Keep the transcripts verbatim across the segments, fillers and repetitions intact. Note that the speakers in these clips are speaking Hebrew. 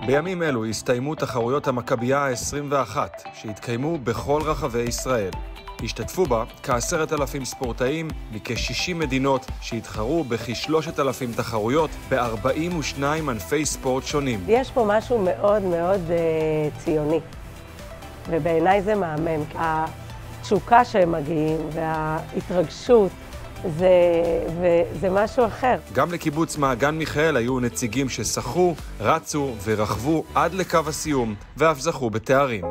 בימים אלו הסתיימו תחרויות המכבייה ה-עשרים ואחת, שהתקיימו בכל רחבי ישראל. השתתפו בה כעשרת אלפים ספורטאים מכ-שישים מדינות שהתחרו בכ-שלושת אלפים תחרויות ב-ארבעים ושניים ענפי ספורט שונים. יש פה משהו מאוד מאוד uh, ציוני, ובעיניי זה מאמן. התשוקה שהם מגיעים וההתרגשות, זה, וזה משהו אחר. גם לקיבוץ מעגן מיכאל היו נציגים ששחו, רצו ורכבו עד לקו הסיום, ואף זכו בתארים.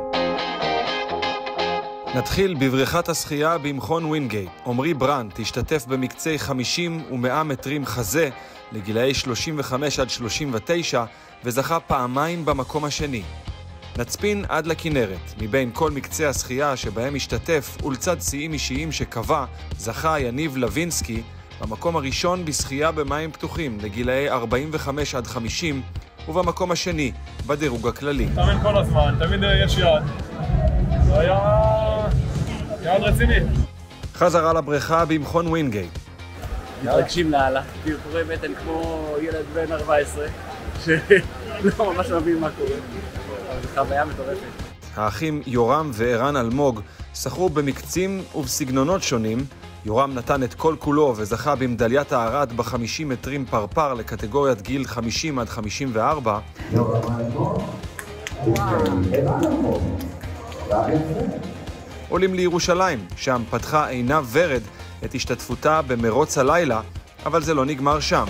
נתחיל בבריכת השחייה במכון ווינגייט. עמרי ברנט השתתף במקצי חמישים ומאה מטרים חזה לגילאי שלושים וחמש עד שלושים ותשע, וזכה פעמיים במקום השני. נצפין עד לכנרת, מבין כל מקצי השחייה שבהם השתתף ולצד שיאים אישיים שקבע, זכה יניב לוינסקי במקום הראשון בשחייה במים פתוחים לגילאי ארבעים וחמש עד חמישים, ובמקום השני בדירוג הכללי. תאמן כל הזמן, תמיד יש יעד. זה היה יעד רציני. חזרה לבריכה במכון ווינגייט. מתרגשים להלאה, פרפורי בטן כמו ילד בן ארבע עשרה, שלא ממש מבין מה קורה. זו חוויה מטורפת. האחים יורם וערן אלמוג שחו במקצים ובסגנונות שונים. יורם נתן את כל כולו וזכה במדליית הארד ב-חמישים מטרים פרפר לקטגוריית גיל חמישים עד חמישים וארבע. עולים לירושלים, שם פתחה עינב ורד את השתתפותה במרוץ הלילה, אבל זה לא נגמר שם.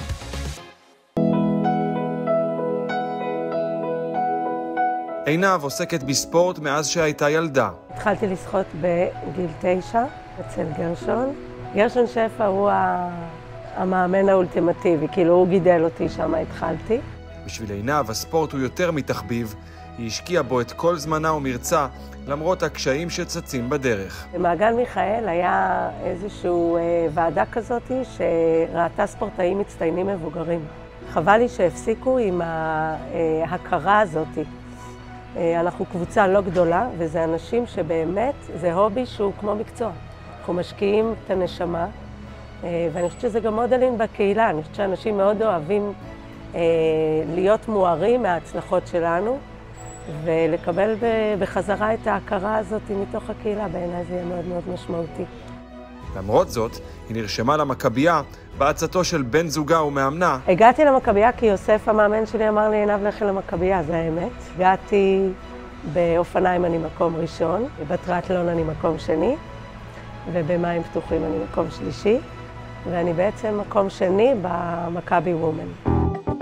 עינב עוסקת בספורט מאז שהייתה ילדה. התחלתי לשחות בגיל תשע אצל גרשון. גרשון שפע הוא המאמן האולטימטיבי, כאילו הוא גידל אותי, שם התחלתי. בשביל עינב הספורט הוא יותר מתחביב, היא השקיעה בו את כל זמנה ומרצה, למרות הקשיים שצצים בדרך. במעגן מיכאל היה איזושהי ועדה כזאת שראתה ספורטאים מצטיינים מבוגרים. חבל לי שהפסיקו עם ההכרה הזאת. אנחנו קבוצה לא גדולה, וזה אנשים שבאמת, זה הובי שהוא כמו מקצוע. אנחנו משקיעים את הנשמה, ואני חושבת שזה גם מאוד עלין בקהילה. אני חושבת שאנשים מאוד אוהבים להיות מוארים מההצלחות שלנו, ולקבל בחזרה את ההכרה הזאת מתוך הקהילה. בעיניי זה יהיה מאוד מאוד משמעותי. למרות זאת, היא נרשמה למכבייה בעצתו של בן זוגה ומאמנה. הגעתי למכבייה כי יוסף המאמן שלי אמר לי עינב לכי למכבייה, זה האמת. הגעתי באופניים אני מקום ראשון, בטריאטלון אני מקום שני, ובמים פתוחים אני מקום שלישי, ואני בעצם מקום שני במכבי וומן.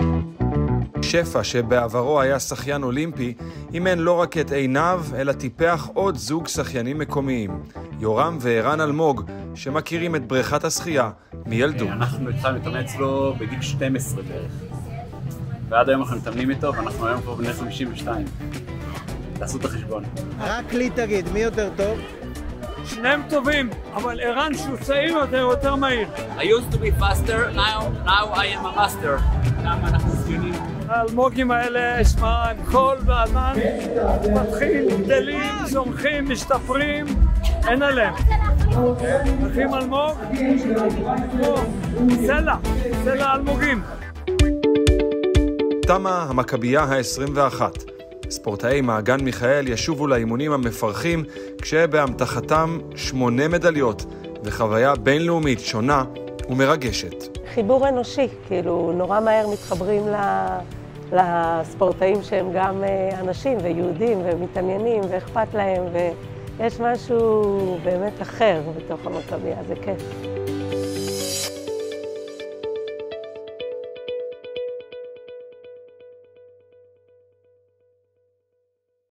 שפע, שבעברו היה שחיין אולימפי, אימן לא רק את עינב, אלא טיפח עוד זוג שחיינים מקומיים, יורם וערן אלמוג, שמכירים את בריכת השחייה מילדות. אנחנו התחלנו להתאמן אצלו בגיל שתים עשרה בערך, ועד היום אנחנו מתאמנים איתו, ואנחנו היום פה בני חמישים ושתיים. תעשו את החשבון. רק לי תגיד, מי יותר טוב? שניהם טובים, אבל ערן שהוא צעיר יותר, יותר מהיר. I used to be faster, now, now I am a master. למה אנחנו ספינים? האלמוגים האלה, שמע, הם כל וענן, מתחילים, גדלים, צומחים, משתפרים, אין עליהם. אחים אלמוג, כמו סלע, סלע אלמוגים. תמה המכבייה ה-עשרים ואחת. ספורטאי מעגן מיכאל ישובו לאימונים המפרכים, כשבהמתחתם שמונה מדליות וחוויה בינלאומית שונה ומרגשת. חיבור אנושי, כאילו נורא מהר מתחברים לספורטאים שהם גם אנשים ויהודים ומתעניינים ואכפת להם, ויש משהו באמת אחר בתוך המכבייה, זה כיף.